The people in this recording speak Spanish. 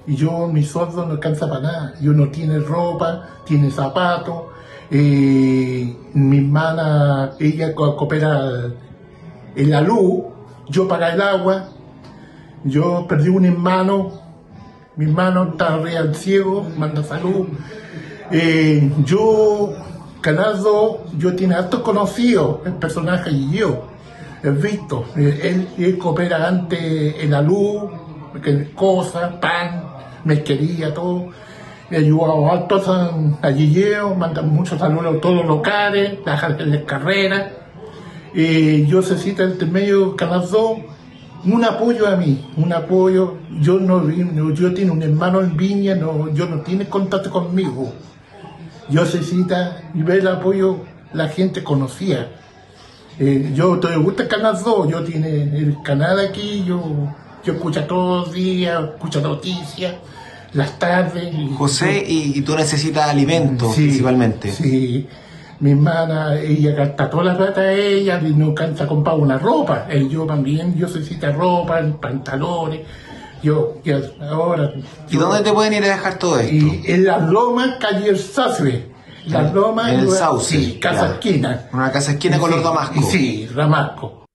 Y mi sueldo no alcanza para nada. Yo no tiene ropa, tiene zapatos. Mi hermana, ella coopera en la luz, yo pago el agua. Yo perdí un hermano, mi hermano está real ciego, manda salud. Canal 2, yo tiene hartos conocidos, el personaje y yo, he visto. Él coopera antes en la luz, cosas, pan, mezquería, todo. He ayudado hartos a Guilleo, mandan muchos saludos a todos los locales, las carreras. Yo necesito entre medio Canal 2 un apoyo a mí, un apoyo. Yo tengo un hermano en Viña, yo no tiene contacto conmigo. Yo necesito ver el apoyo, la gente conocía. Yo te gusta el Canal 2, yo tiene el canal aquí, yo escucho todos los días, escucho noticias, las tardes. José, y tú necesitas alimentos, sí, principalmente. Sí. Mi hermana, ella gasta toda la plata de ella y no alcanza a comprar una ropa. Yo también, yo necesito ropa, pantalones. Ahora... ¿Y dónde te pueden ir a dejar todo esto? Y en Las Lomas, calle El Sauce. Las Lomas... En el Sauce. Sí, casa esquina. Una casa esquina color damasco. Sí, damasco.